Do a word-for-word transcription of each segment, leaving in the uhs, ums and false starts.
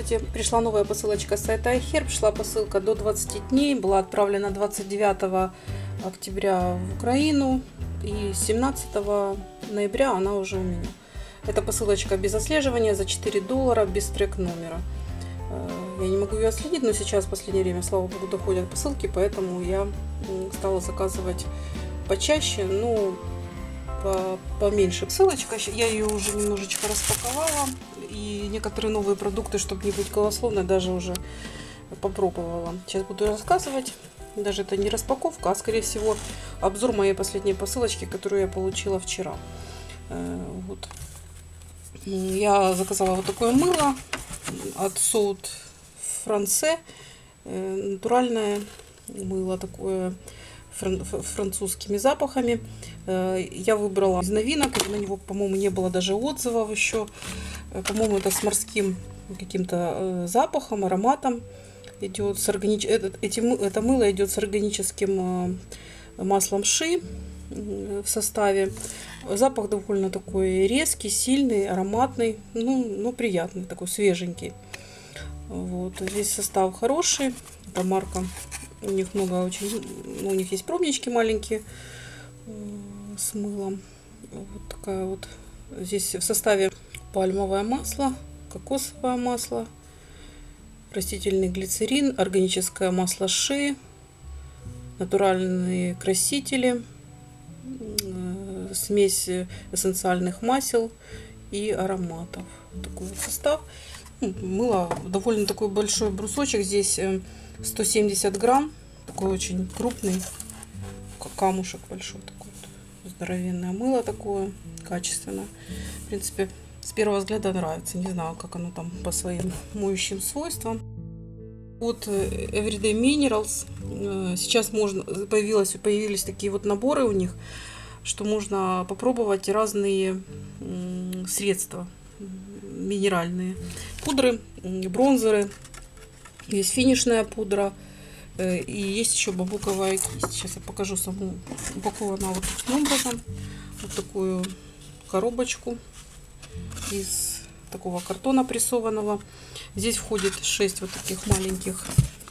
Здравствуйте! Пришла новая посылочка с сайта iHerb. Шла посылка до двадцати дней. Была отправлена двадцать девятого октября в Украину. И семнадцатого ноября она уже у меня. Это посылочка без отслеживания за четыре доллара, без трек номера. Я не могу ее отследить, но сейчас в последнее время, слава богу, доходят посылки, поэтому я стала заказывать почаще, но по, поменьше. Ссылочка, я ее уже немножечко распаковала, и некоторые новые продукты, чтобы не быть голословной, даже уже попробовала. Сейчас буду рассказывать. Даже это не распаковка, а скорее всего обзор моей последней посылочки, которую я получила вчера. Вот. Я заказала вот такое мыло от South France, натуральное мыло такое французскими запахами. Я выбрала из новинок, на него, по-моему, не было даже отзывов еще. По-моему, это с морским каким-то запахом, ароматом. Идет с органич... это, эти, это мыло идет с органическим маслом ши в составе. Запах довольно такой резкий, сильный, ароматный, ну, ну приятный, такой свеженький. Вот. Весь состав хороший. Это марка. У них много очень, ну, у них есть пробнички маленькие с мылом. Вот такая вот. Здесь в составе пальмовое масло, кокосовое масло, растительный глицерин, органическое масло ши, натуральные красители, смесь эссенциальных масел и ароматов. Такой вот состав. Мыло довольно такой большой брусочек. Здесь сто семьдесят грамм. Такой очень крупный камушек большой. Такой вот здоровенное мыло такое, качественное. В принципе, с первого взгляда нравится. Не знаю, как оно там по своим моющим свойствам. От Everyday Minerals. Сейчас можно, появилось, появились такие вот наборы у них, что можно попробовать разные средства минеральные. Пудры, бронзеры. Есть финишная пудра. И есть еще бамбуковая кисть. Сейчас я покажу саму. Упакована вот таким образом. Вот такую коробочку из такого картона прессованного. Здесь входит шесть вот таких маленьких,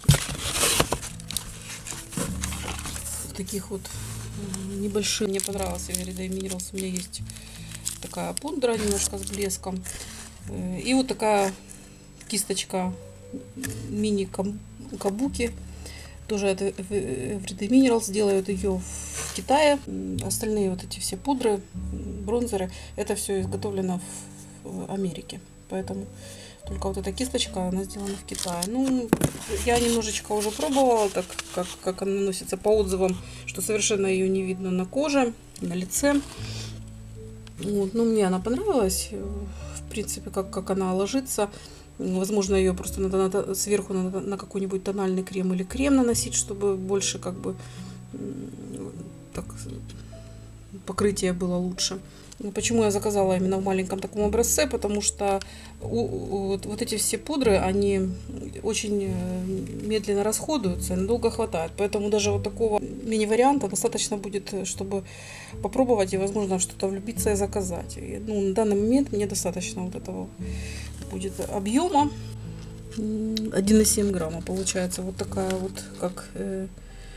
таких вот небольших. Мне понравился Everyday Minerals. У меня есть такая пудра немножко с блеском. И вот такая кисточка мини-кабуки. Тоже это Everyday Minerals. Делают ее в Китае. Остальные вот эти все пудры, бронзеры, это все изготовлено в Америке. Поэтому только вот эта кисточка, она сделана в Китае. Ну, я немножечко уже пробовала, так как, как она наносится по отзывам, что совершенно ее не видно на коже, на лице. Вот, ну, мне она понравилась. В принципе, как, как она ложится. Возможно, ее просто надо, надо сверху надо на какой-нибудь тональный крем или крем наносить, чтобы больше как бы так, покрытие было лучше. Почему я заказала именно в маленьком таком образце? Потому что вот, вот эти все пудры, они очень медленно расходуются, надолго хватает. Поэтому даже вот такого мини-варианта достаточно будет, чтобы попробовать и, возможно, что-то влюбиться и заказать. И, ну, на данный момент мне достаточно вот этого будет объема. один и семь грамма получается. Вот такая вот, как э,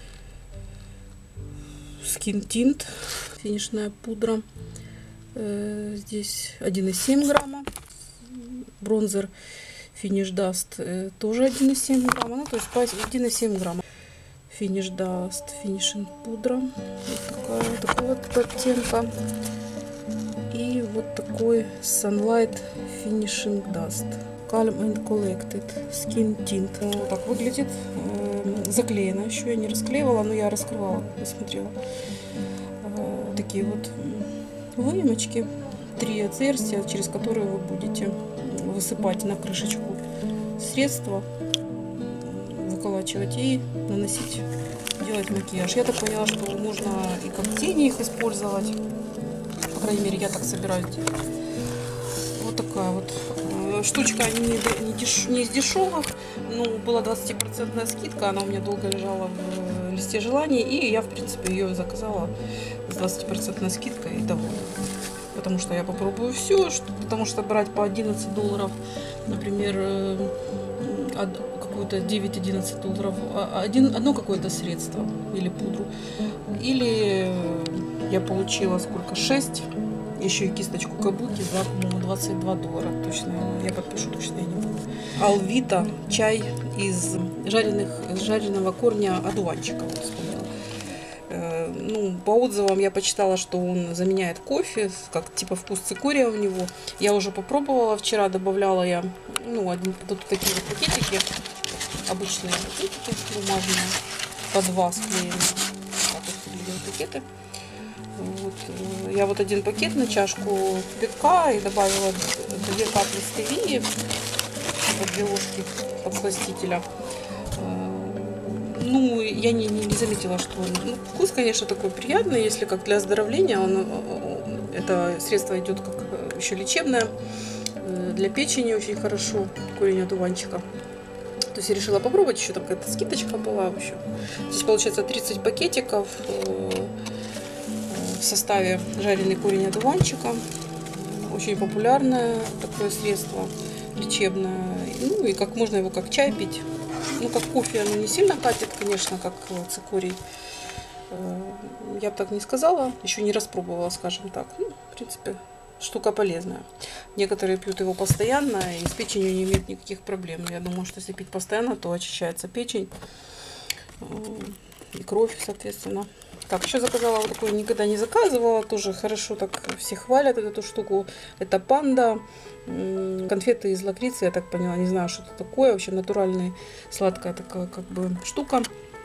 Skin Tint, финишная пудра. Здесь один и семь грамма. Бронзер Finish Dust тоже один и семь грамма. Ну, то есть один и семь грамма. Finish Dust, Finishing пудра. Вот такая, такого вот оттенка. И вот такой Sunlight Finishing Dust. Calm and Collected Skin Tint. Вот так выглядит. Заклеено еще. Я не расклеивала, но я раскрывала, посмотрела. Такие вот выемочки, три отверстия, через которые вы будете высыпать на крышечку средства, выколачивать и наносить, делать макияж. Я так поняла, что можно и как тени их использовать. По крайней мере, я так собираюсь делать. Вот такая вот штучка, не, не, деш, не из дешевых. Ну, была двадцатипроцентная скидка, она у меня долго лежала в листе желаний, и я, в принципе, ее заказала с двадцатипроцентной скидкой и довольна. потому что я попробую все, потому что брать по одиннадцать долларов, например, какую-то девять-одиннадцать долларов, один, одно какое-то средство или пудру, или я получила сколько, шесть, еще и кисточку кабуки за, по-моему, двадцать два доллара, точно, я подпишу, точно я не буду. Алвита, чай из жареных, жареного корня одуванчика, вот вспомнила. Ну, по отзывам я почитала, что он заменяет кофе, как типа вкус цикория у него. Я уже попробовала, вчера добавляла я, ну, один, тут такие вот пакетики, обычные пакетики бумажные, по два склеены, так вот выглядят пакеты. Вот. Я вот один пакет на чашку пивка и добавила две капли стевии, типа две ложки подсластителя. Ну, я не, не, не заметила, что он... Ну, вкус, конечно, такой приятный, если как для оздоровления. Он, это средство идет как еще лечебное. Для печени очень хорошо, корень одуванчика. То есть я решила попробовать, еще там какая-то скидочка была. В общем. Здесь получается тридцать пакетиков в составе жареный корень одуванчика. Очень популярное такое средство, лечебное. Ну, и как можно его как чай пить. Ну, как кофе оно не сильно катит, конечно, как цикорий. Я бы так не сказала. Еще не распробовала, скажем так. Ну, в принципе, штука полезная. Некоторые пьют его постоянно, и с печенью не имеют никаких проблем. Я думаю, что если пить постоянно, то очищается печень. И кровь, соответственно. Так, еще заказала вот такую, никогда не заказывала. Тоже хорошо так все хвалят эту штуку. Это панда. Конфеты из лакрицы, я так поняла. Не знаю, что это такое. В общем, натуральная сладкая такая как бы штука.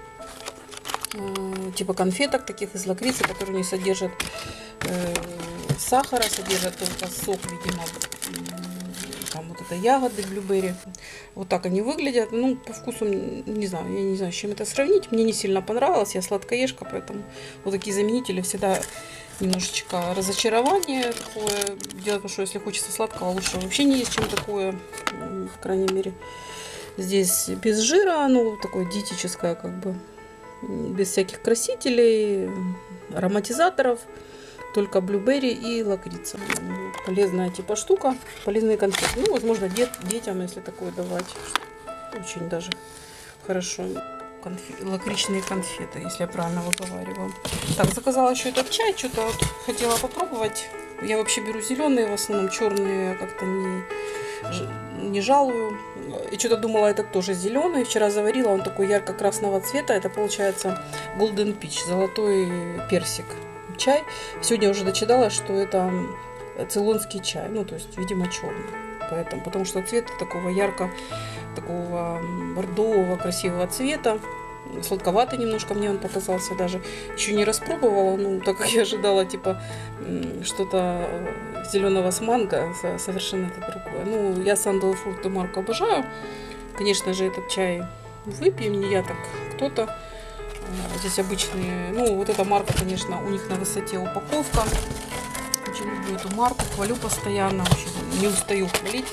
Типа конфеток таких из лакрицы, которые не содержат э, сахара, содержат только сок, видимо. Там вот это ягоды, блюберри. Вот так они выглядят. Ну, по вкусу, не знаю, я не знаю, с чем это сравнить. Мне не сильно понравилось, я сладкоежка, поэтому вот такие заменители всегда немножечко разочарование такое. Дело в том, что если хочется сладкого, лучше вообще не есть чем такое, по крайней мере. Здесь без жира, ну, такое диетическое, как бы, без всяких красителей, ароматизаторов. Только блюберри и лакрица. Полезная типа штука. Полезные конфеты. Ну, возможно, дет, детям, если такое давать. Очень даже хорошо. Конфет, лакричные конфеты, если я правильно выговариваю. Так, заказала еще этот чай. Что-то вот хотела попробовать. Я вообще беру зеленые, в основном черные как-то не, не жалую. И что-то думала, этот тоже зеленый. Вчера заварила, он такой ярко-красного цвета. Это получается Golden Peach, золотой персик. Чай. Сегодня уже дочитала, что это цейлонский чай, ну, то есть, видимо, черный. Поэтому, потому что цвет такого ярко, такого бордового, красивого цвета. Сладковатый немножко мне он показался даже. Еще не распробовала, ну, так как я ожидала, типа, что-то зеленого с манго, совершенно это другое. Ну, я Сандалфурту марку обожаю. Конечно же, этот чай выпьем, не я, так кто-то. Здесь обычные, ну, вот эта марка, конечно, у них на высоте упаковка. Очень люблю эту марку, хвалю постоянно, вообще не устаю хвалить.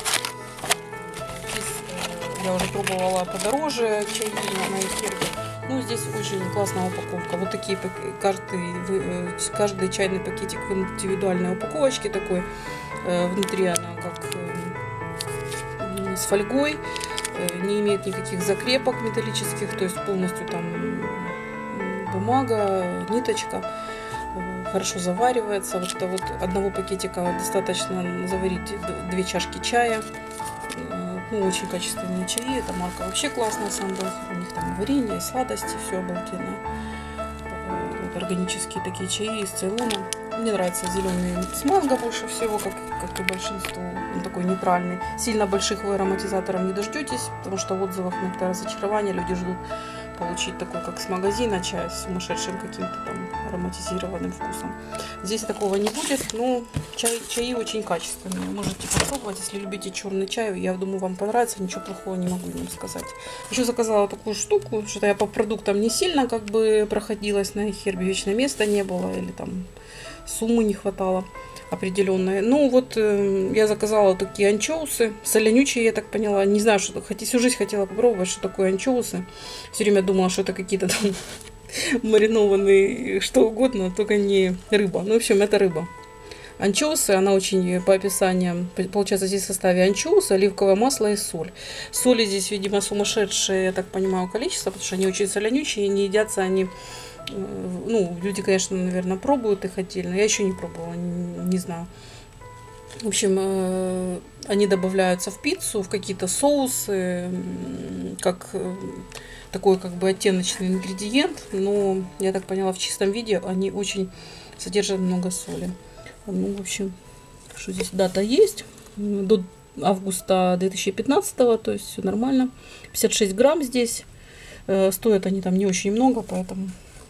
Здесь я уже пробовала подороже чаи на эфирке. Ну, здесь очень классная упаковка. Вот такие, каждый, каждый чайный пакетик в индивидуальной упаковочке такой. Внутри она как с фольгой, не имеет никаких закрепок металлических, то есть полностью там бумага, ниточка, хорошо заваривается. Вот это вот одного пакетика достаточно заварить две чашки чая. Ну, очень качественные чаи. Эта марка вообще классная, Сандалф. У них там варенье, сладости, все обалденно. Вот органические такие чаи из Цейлона. Мне нравится зеленый с манго больше всего, как, как и большинству. Он такой нейтральный. Сильно больших вы ароматизаторов не дождетесь, потому что в отзывах на это разочарование люди ждут получить такой, как с магазина, чай с сумасшедшим каким-то там ароматизированным вкусом. Здесь такого не будет, но чай, чаи очень качественные. Можете попробовать, если любите черный чай. Я думаю, вам понравится, ничего плохого не могу вам сказать. Еще заказала такую штуку, что-то я по продуктам не сильно как бы проходилась на Эхербе, вечно места не было, или там суммы не хватало определенные. Ну вот э, я заказала вот такие анчоусы, соленючие, я так поняла. Не знаю, что хоть всю жизнь хотела попробовать, что такое анчоусы. Все время думала, что это какие-то там маринованные, что угодно, только не рыба. Ну, в общем, это рыба. анчоусы. Она очень по описаниям, получается, здесь в составе анчоус, оливковое масло и соль. Соли здесь, видимо, сумасшедшее, я так понимаю, количество, потому что они очень солянючие, и не едятся они. Ну, люди, конечно, наверное, пробуют их отдельно. Я еще не пробовала, не, не знаю. В общем, э, они добавляются в пиццу, в какие-то соусы, как э, такой как бы оттеночный ингредиент. Но, я так поняла, в чистом виде они очень содержат много соли. Ну, в общем, что здесь дата есть. До августа две тысячи пятнадцатого, то есть все нормально. пятьдесят шесть грамм здесь. Э, стоят они там не очень много, поэтому...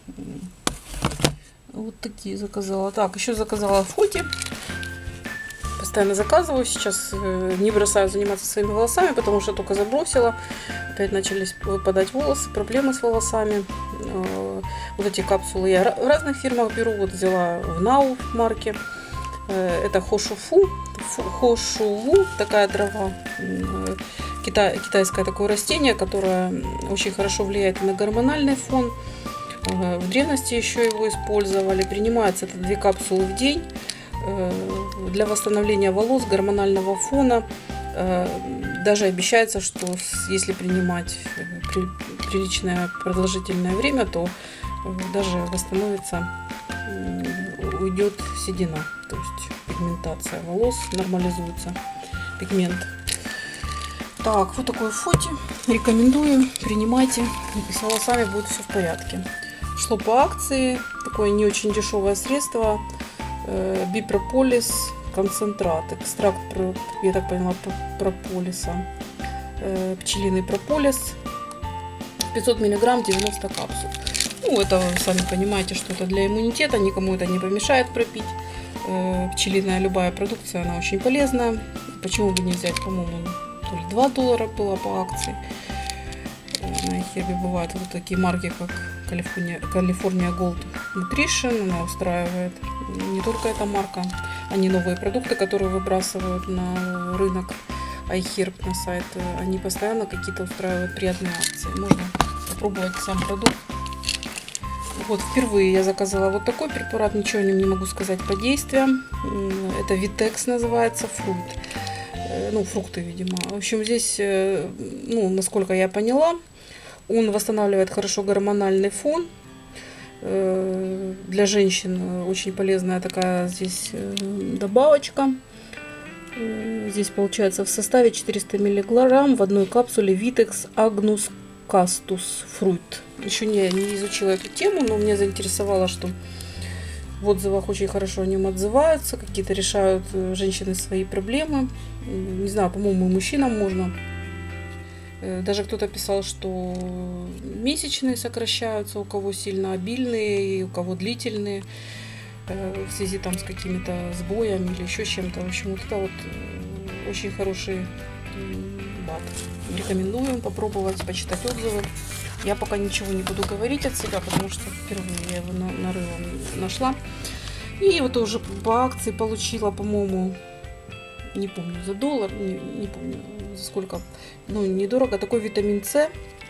Вот такие заказала. Так, еще заказала фоти. Постоянно заказываю. Сейчас не бросаю заниматься своими волосами, потому что только забросила. Опять начались выпадать волосы, проблемы с волосами. Вот эти капсулы я в разных фирмах беру. Вот взяла в Нау марке. Это Хошуфу. Хошуву, такая трава. Китай, китайское такое растение, которое очень хорошо влияет на гормональный фон. В древности еще его использовали. Принимается это две капсулы в день для восстановления волос, гормонального фона. Даже обещается, что если принимать приличное продолжительное время, то даже восстановится, уйдет седина, то есть пигментация волос, нормализуется пигмент. Так, вот такой фоти. Рекомендую, принимайте, и с волосами будет все в порядке. Шло по акции, такое не очень дешевое средство, э, бипрополис концентрат, экстракт, я так поняла, прополиса, э, пчелиный прополис, пятьсот миллиграмм, девяносто капсул. Ну, это вы сами понимаете, что это для иммунитета, никому это не помешает пропить. Э, пчелиная любая продукция, она очень полезная, почему бы не взять, по-моему, то ли два доллара было по акции. На iHerb бывают вот такие марки, как California, California Gold Nutrition. Она устраивает не только эта марка, они новые продукты, которые выбрасывают на рынок iHerb, на сайт. Они постоянно какие-то устраивают приятные акции. Можно попробовать сам продукт. Вот впервые я заказала вот такой препарат, ничего о нем не могу сказать по действиям. Это Vitex называется, фрукт. Ну, фрукты, видимо. В общем, здесь, ну, насколько я поняла, он восстанавливает хорошо гормональный фон. Для женщин очень полезная такая здесь добавочка. Здесь получается в составе четыреста миллиграмм в одной капсуле Vitex Agnus Castus Fruit. Еще не, не изучила эту тему, но меня заинтересовало, что в отзывах очень хорошо о нем отзываются, какие-то решают женщины свои проблемы. Не знаю, по-моему, и мужчинам можно. Даже кто-то писал, что месячные сокращаются, у кого сильно обильные, и у кого длительные, в связи там с какими-то сбоями или еще чем-то. В общем, вот это вот очень хороший бат. Рекомендую попробовать, почитать отзывы. Я пока ничего не буду говорить от себя, потому что впервые я его на, нарывом нашла. И вот уже по акции получила, по-моему, не помню, за доллар, не, не помню за сколько, ну, недорого, такой витамин С.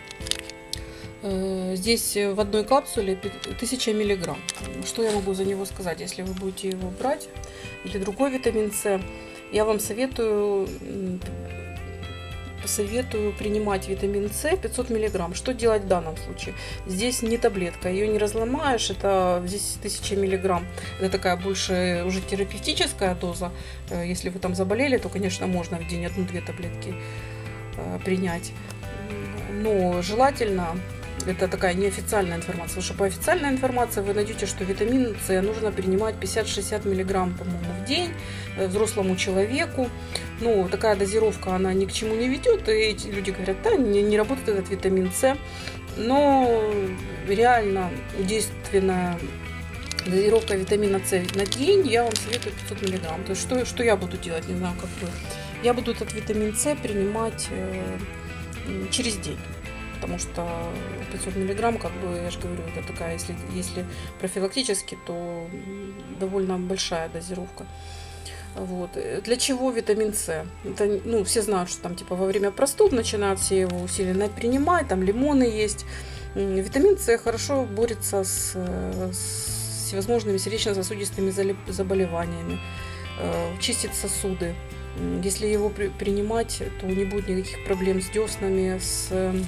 Здесь в одной капсуле тысяча миллиграмм. Что я могу за него сказать, если вы будете его брать, или другой витамин С, я вам советую, советую принимать витамин С пятьсот миллиграмм. Что делать в данном случае? Здесь не таблетка, ее не разломаешь, это здесь тысяча миллиграмм. Это такая больше уже терапевтическая доза. Если вы там заболели, то, конечно, можно в день одну-две таблетки принять. Но желательно, это такая неофициальная информация, потому что по официальной информации вы найдете, что витамин С нужно принимать пятьдесят-шестьдесят миллиграмм, по-моему, в день взрослому человеку. Ну, такая дозировка, она ни к чему не ведет, и эти люди говорят, да, не, не работает этот витамин С, но реально действенная дозировка витамина С на день, я вам советую пятьсот миллиграмм. То есть, что, что я буду делать, не знаю, как вы. Я буду этот витамин С принимать э, через день. Потому что пятьсот миллиграмм, как бы, я же говорю, это такая, если, если профилактически, то довольно большая дозировка. Вот. Для чего витамин С? Это, ну, все знают, что там типа во время простуд начинают все его усиленно принимать, там лимоны есть. Витамин С хорошо борется с, с всевозможными сердечно-сосудистыми заболеваниями, чистит сосуды. Если его при принимать, то не будет никаких проблем с деснами, с,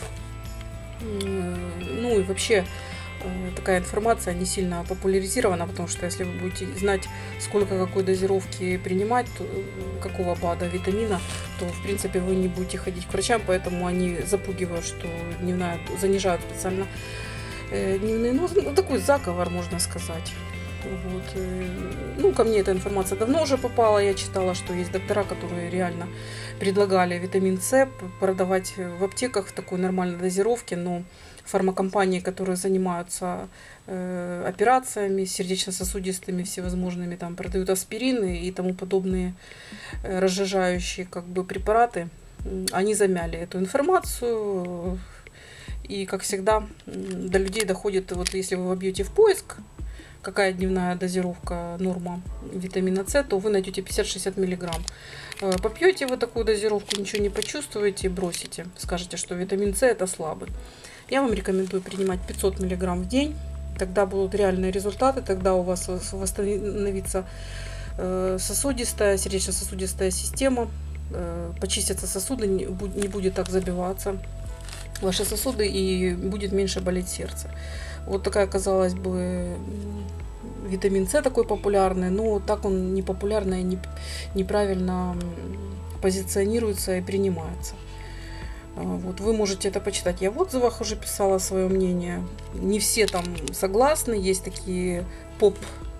ну и вообще такая информация не сильно популяризирована, потому что если вы будете знать, сколько какой дозировки принимать, то, какого БАДа, витамина, то в принципе вы не будете ходить к врачам, поэтому они запугивают, что дневная, занижают специально э, дневные, ну, ну такой заговор, можно сказать. Вот. Ну, ко мне эта информация давно уже попала. Я читала, что есть доктора, которые реально предлагали витамин С продавать в аптеках в такой нормальной дозировке, но фармакомпании, которые занимаются э, операциями сердечно-сосудистыми всевозможными, там продают аспирины и тому подобные э, разжижающие как бы препараты, они замяли эту информацию. И, как всегда, до людей доходит, вот если вы вобьете в поиск, какая дневная дозировка, норма витамина С, то вы найдете пятьдесят-шестьдесят миллиграмм. Попьете вы такую дозировку, ничего не почувствуете, бросите. Скажете, что витамин С это слабый. Я вам рекомендую принимать пятьсот миллиграмм в день. Тогда будут реальные результаты, тогда у вас восстановится сосудистая, сердечно-сосудистая система, почистятся сосуды, не будет так забиваться ваши сосуды и будет меньше болеть сердце. Вот такая, казалось бы, витамин С такой популярный, но так он не популярный, не, неправильно позиционируется и принимается. Вот, вы можете это почитать. Я в отзывах уже писала свое мнение. Не все там согласны, есть такие поп,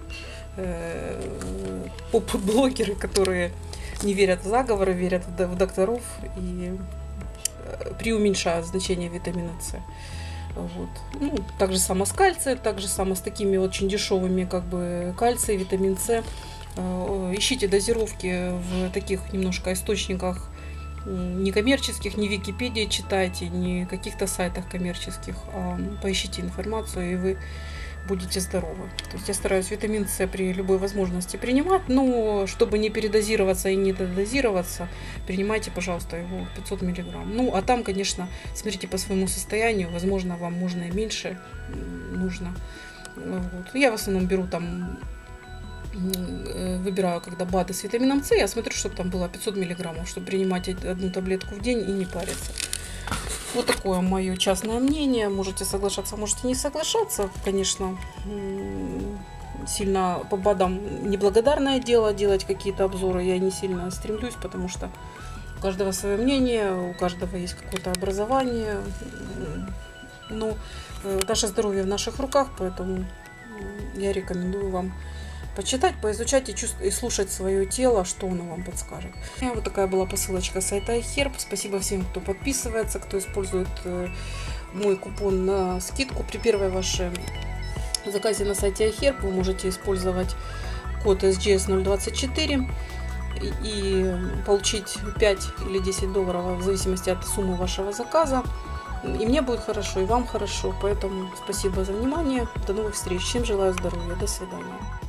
э, поп-блогеры, которые не верят в заговоры, верят в докторов и преуменьшают значение витамина С. Вот. Ну, так же само с кальцием, так же само с такими очень дешевыми, как бы, кальций, витамин С. Ищите дозировки в таких немножко источниках некоммерческих, не в Википедии читайте, не в каких-то сайтах коммерческих, а поищите информацию, и вы будете здоровы. То есть я стараюсь витамин С при любой возможности принимать, но чтобы не передозироваться и не додозироваться, принимайте, пожалуйста, его пятьсот миллиграмм. Ну, а там, конечно, смотрите по своему состоянию, возможно, вам можно и меньше нужно. Вот. Я в основном беру там, выбираю, когда БАДы с витамином С, я смотрю, чтобы там было пятьсот миллиграммов, чтобы принимать одну таблетку в день и не париться. Вот такое мое частное мнение. Можете соглашаться, можете не соглашаться. Конечно, сильно по БАДам неблагодарное дело делать какие-то обзоры. Я не сильно стремлюсь, потому что у каждого свое мнение, у каждого есть какое-то образование. Но наше здоровье в наших руках, поэтому я рекомендую вам почитать, поизучать и, чувств... и слушать свое тело, что оно вам подскажет. Вот такая была посылочка с сайта iHerb. Спасибо всем, кто подписывается, кто использует мой купон на скидку. При первой вашей заказе на сайте iHerb вы можете использовать код эс джи эс ноль двадцать четыре и получить пять или десять долларов в зависимости от суммы вашего заказа. И мне будет хорошо, и вам хорошо. Поэтому спасибо за внимание. До новых встреч. Всем желаю здоровья. До свидания.